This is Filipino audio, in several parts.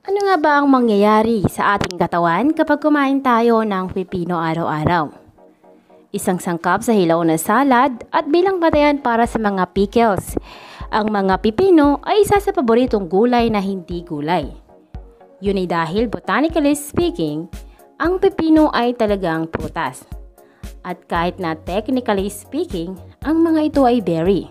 Ano nga ba ang mangyayari sa ating katawan kapag kumain tayo ng pipino araw-araw? Isang sangkap sa hilaw na salad at bilang batayan para sa mga pickles. Ang mga pipino ay isa sa paboritong gulay na hindi gulay. Yun ay dahil botanically speaking, ang pipino ay talagang prutas. At kahit na technically speaking, ang mga ito ay berry.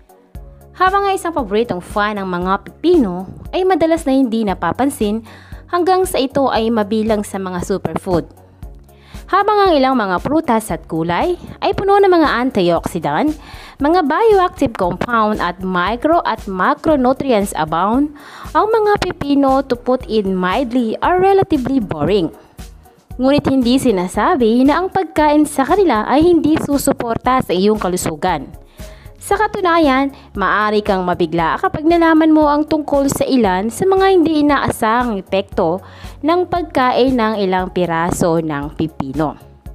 Habang nga isang paboritong fan ng mga pipino ay madalas na hindi napapansin hanggang sa ito ay mabilang sa mga superfood. Habang ang ilang mga prutas at gulay ay puno ng mga antioxidant, mga bioactive compound at micro at macronutrients abound, ang mga pipino, to put it mildly, are relatively boring. Ngunit hindi sinasabi na ang pagkain sa kanila ay hindi susuporta sa iyong kalusugan. Sa katunayan, maaari kang mabigla kapag nalaman mo ang tungkol sa ilan sa mga hindi inaasahang epekto ng pagkain ng ilang piraso ng pipino.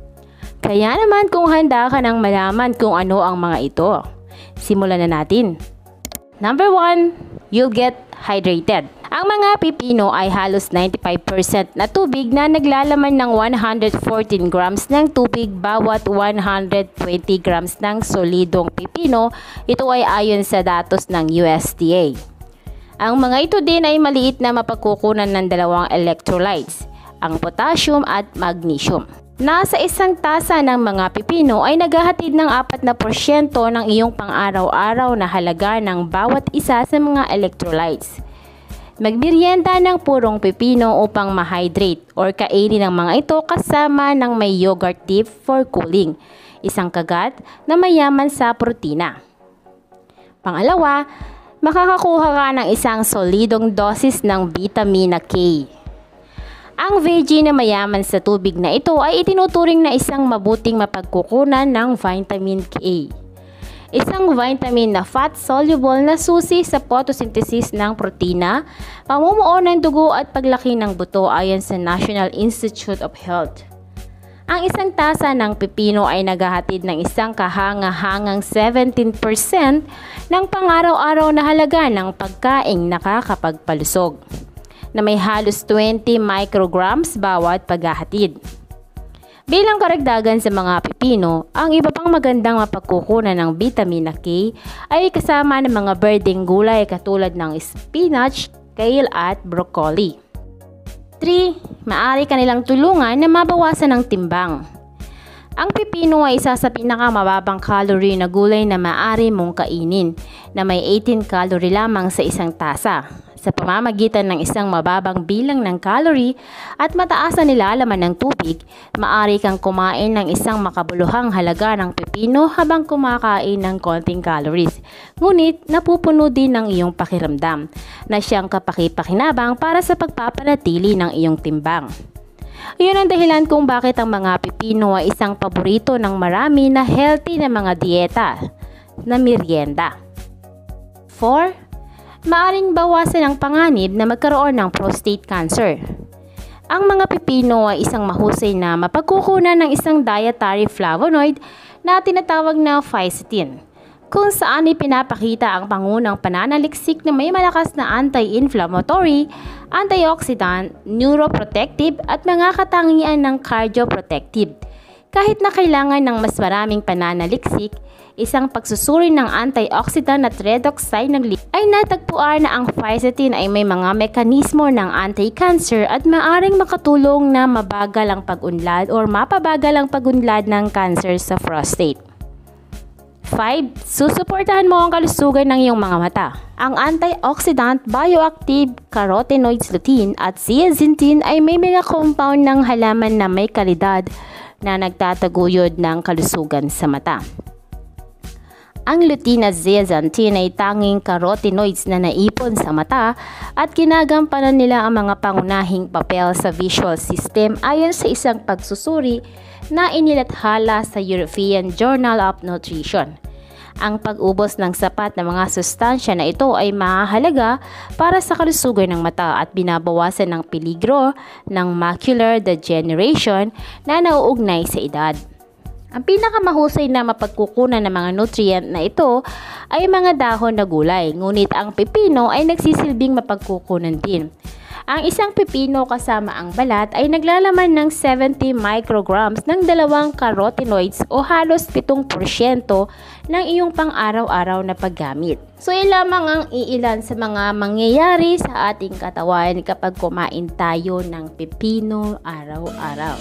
Kaya naman kung handa ka nang malaman kung ano ang mga ito, simulan na natin. Number 1, you'll get hydrated. Ang mga pipino ay halos 95% na tubig na naglalaman ng 114 grams ng tubig bawat 120 grams ng solidong pipino. Ito ay ayon sa datos ng USDA. Ang mga ito din ay maliit na mapagkukunan ng dalawang electrolytes, ang potassium at magnesium. Nasa isang tasa ng mga pipino ay naghahatid ng 4% ng iyong pang-araw-araw na halaga ng bawat isa sa mga electrolytes. Magmerienda ng purong pipino upang ma-hydrate or kainin ng mga ito kasama ng may yogurt dip for cooling, isang kagat na mayaman sa protina. Pangalawa, makakakuha ka ng isang solidong dosis ng vitamina K. Ang veggie na mayaman sa tubig na ito ay itinuturing na isang mabuting mapagkukunan ng vitamin K. Isang vitamin na fat-soluble na susi sa photosynthesis ng protina, pamumuo ng dugo at paglaki ng buto ayon sa National Institute of Health. Ang isang tasa ng pipino ay naghahatid ng isang kahanga-hangang 17% ng pang-araw-araw na halaga ng pagkaing nakakapagpalusog, na may halos 20 micrograms bawat paghahatid. Bilang karagdagan sa mga pipino, ang iba pang magandang mapagkukunan ng vitamina K ay kasama ng mga berdeng gulay katulad ng spinach, kale at broccoli. 3. Maaari kanilang tulungan na mabawasan ang timbang. Ang pipino ay isa sa pinakamababang calorie na gulay na maaari mong kainin, na may 18 calorie lamang sa isang tasa. Sa pamamagitan ng isang mababang bilang ng calorie at mataas na nilalaman ng tubig, maaari kang kumain ng isang makabuluhang halaga ng pipino habang kumakain ng konting calories. Ngunit napupuno din ng iyong pakiramdam na siyang kapaki-pakinabang para sa pagpapanatili ng iyong timbang. Iyon ang dahilan kung bakit ang mga pipino ay isang paborito ng marami na healthy na mga dieta na merienda. 4. Maaring bawasan ang panganib na magkaroon ng prostate cancer. Ang mga pipino ay isang mahusay na mapagkukunan ng isang dietary flavonoid na tinatawag na fisetin, kung saan ipinapakita ang pangunang pananaliksik na may malakas na anti-inflammatory, antioxidant, neuroprotective at mga katangian ng cardioprotective. Kahit na kailangan ng mas maraming pananaliksik, isang pagsusuri ng antioxidant at redox sign ng lipid ay natagpuan na ang fisetin ay may mga mekanismo ng anti-cancer at maaring makatulong na mabagal ang pag-unlad or mapabagal ang pag-unlad ng cancer sa prostate. 5. Susuportahan mo ang kalusugan ng iyong mga mata. Ang antioxidant, bioactive carotenoids lutein at zeaxanthin ay may mga compound ng halaman na may kalidad na nagtataguyod ng kalusugan sa mata. Ang lutein at zeaxanthin ay tanging carotenoids na naipon sa mata at ginagampanan nila ang mga pangunahing papel sa visual system ayon sa isang pagsusuri na inilathala sa European Journal of Nutrition. Ang pag-ubos ng sapat na mga sustansya na ito ay mahalaga para sa kalusugan ng mata at binabawasan ng peligro ng macular degeneration na nauugnay sa edad. Ang pinakamahusay na mapagkukunan ng mga nutrient na ito ay mga dahon na gulay, ngunit ang pipino ay nagsisilbing mapagkukunan din. Ang isang pipino kasama ang balat ay naglalaman ng 70 micrograms ng dalawang carotenoids o halos 7% ng iyong pang-araw-araw na paggamit. So yan lamang ang iilan sa mga mangyayari sa ating katawan kapag kumain tayo ng pipino araw-araw.